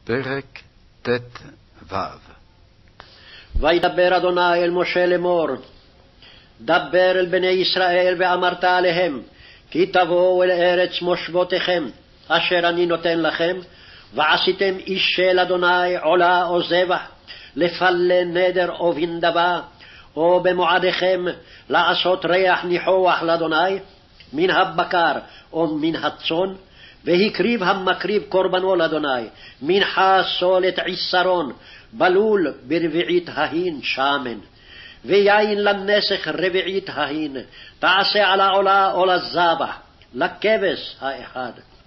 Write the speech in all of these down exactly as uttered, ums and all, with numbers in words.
פרק ט"ו. וידבר אדוני אל משה לאמור, דבר אל בני ישראל ואמרת עליהם, כי תבואו אל ארץ מושבותיכם, אשר אני נותן לכם, ועשיתם איש של אדוני עולה או זבח, לפלה נדר או בנדבה, או במועדיכם לעשות ריח ניחוח לאדוני, מן הבקר או מן הצאן, והקריב המקריב קורבנו לאדוני, מנחה סולת עשרון, בלול ברביעית ההין שמן, ויין לנסך רביעית ההין, תעשה על העולה או לזבח, לכבש האחד.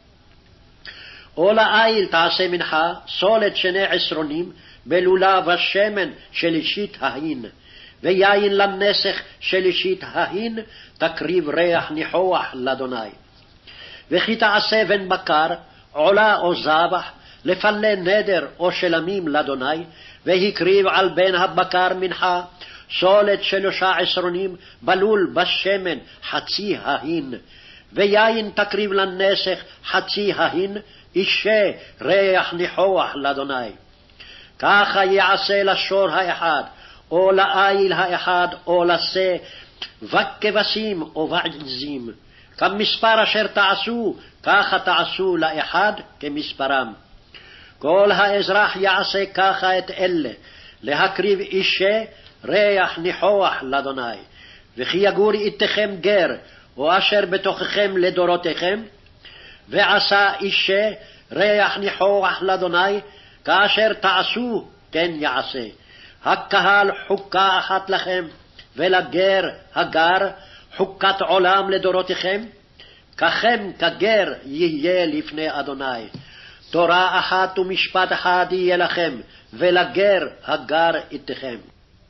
או לאיל תעשה מנחה, סולת שני עשרונים, בלולה ושמן שלישית ההין, ויין לנסך שלישית ההין, תקריב ריח ניחוח לאדוני. וכי תעשה בן בקר, עולה או זבח, לפלה נדר או שלמים לאדוני, והקריב על בן הבקר מנחה, סולת שלושה עשרונים, בלול בשמן חצי ההין, ויין תקריב לנסך חצי ההין, אישה ריח ניחוח לאדוני. ככה יעשה לשור האחד, או לאיל האחד, או לשה, וכבשים או ועזים. כמספר אשר תעשו, ככה תעשו לאחד כמספרם. כל האזרח יעשה ככה את אלה, להקריב אישה ריח ניחוח לאדוני. וכי יגור איתכם גר, או אשר בתוככם לדורותיכם, ועשה אישה ריח ניחוח לאדוני, כאשר תעשו כן יעשה. הקהל חוקה אחת לכם, ולגר הגר חוקת עולם לדורותיכם, ככם כגר יהיה לפני אדוני. תורה אחת ומשפט אחד יהיה לכם, ולגר הגר איתכם.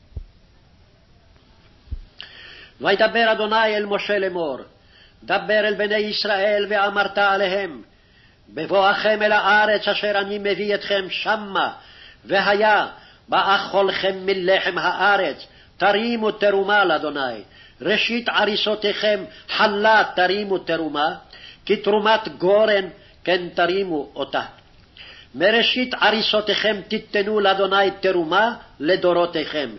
וידבר אדוני אל משה לאמור, דבר אל בני ישראל ואמרת עליהם, בבואכם אל הארץ אשר אני מביא אתכם שמה, והיה באכולכם מלחם הארץ, תרימו תרומה לאדוני. ראשית עריסותיכם חלה תרימו תרומה, כי תרומת גורן כן תרימו אותה. מראשית עריסותיכם תיתנו לאדוני תרומה לדורותיכם.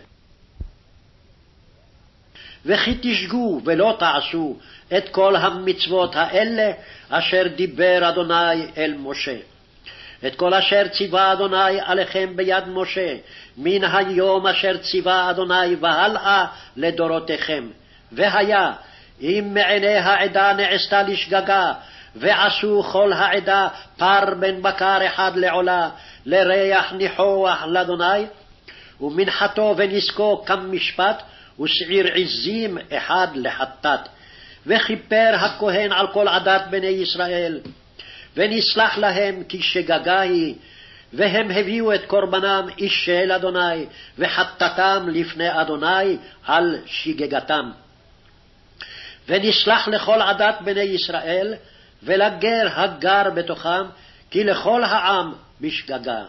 וכי תשגו ולא תעשו את כל המצוות האלה אשר דיבר אדוני אל משה. את כל אשר ציווה אדוני עליכם ביד משה, מן היום אשר ציווה אדוני והלאה לדורותיכם. והיה, אם מעיני העדה נעשתה לשגגה, ועשו כל העדה פר בן בקר אחד לעולה, לריח ניחוח לאדוני, ומנחתו ונזקו כמשפט, ושעיר עזים אחד לחטאת. וכיפר הכהן על כל עדת בני ישראל, ונסלח להם כי שגגה היא, והם הביאו את קורבנם איש של אדוני, וחטאתם לפני אדוני על שגגתם. ונסלח לכל עדת בני ישראל, ולגר הגר בתוכם, כי לכל העם בשגגה.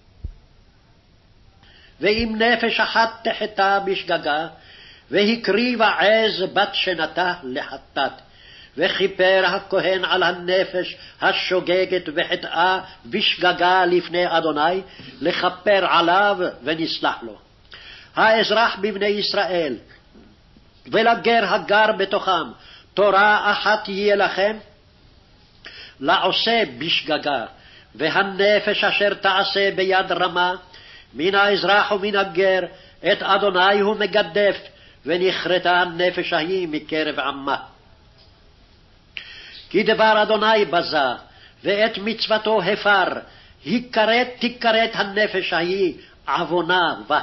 ואם נפש אחת תחטא בשגגה, והקריבה עז בת שנתה לחטאת, וכיפר הכהן על הנפש השוגגת וחטאה בשגגה לפני אדוני, לכפר עליו ונסלח לו. האזרח בבני ישראל, ולגר הגר בתוכם, תורה אחת יהיה לכם, לעושה בשגגה, והנפש אשר תעשה ביד רמה, מן האזרח ומן הגר, את אדוני הוא מגדף, ונכרתה הנפש ההיא מקרב עמה. כי דבר אדוני בזה, ואת מצוותו הפר, הכרת תכרת הנפש ההיא עוונה בה.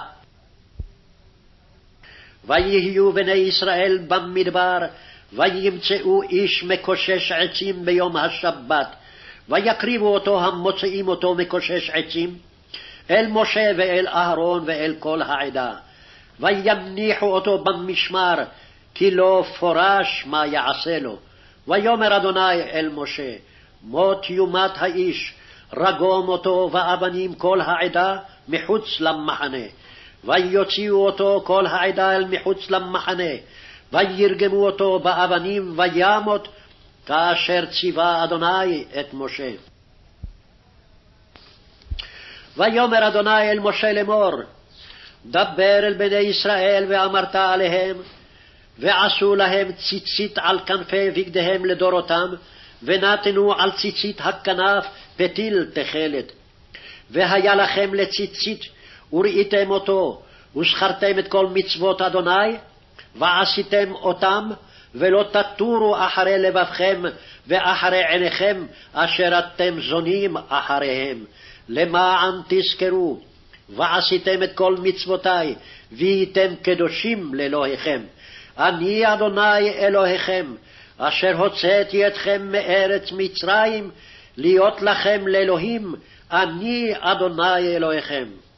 ויהיו בני ישראל במדבר, וימצאו איש מקושש עצים ביום השבת, ויקריבו אותו המוצאים אותו מקושש עצים, אל משה ואל אהרון ואל כל העדה. ויניחו אותו במשמר, כי לא פורש מה יעשה לו. ויאמר אדוני אל משה, מות יומת האיש, רגום אותו ואבנים כל העדה מחוץ למחנה. ויוציאו אותו כל העדה אל מחוץ למחנה, וירגמו אותו באבנים וימות, כאשר ציווה אדוני את משה. ויאמר אדוני אל משה לאמור, דבר אל בני ישראל ואמרת עליהם, ועשו להם ציצית על כנפי בגדיהם לדורותם, ונתנו על ציצית הכנף פתיל תכלת. והיה לכם לציצית, וראיתם אותו, וזכרתם את כל מצוות אדוני, ועשיתם אותם, ולא תטורו אחרי לבבכם ואחרי עיניכם, אשר אתם זונים אחריהם, למען תזכרו, ועשיתם את כל מצוותי, והייתם קדושים לאלוהיכם. אני אדוני אלוהיכם, אשר הוצאתי אתכם מארץ מצרים, להיות לכם לאלוהים, אני אדוני אלוהיכם.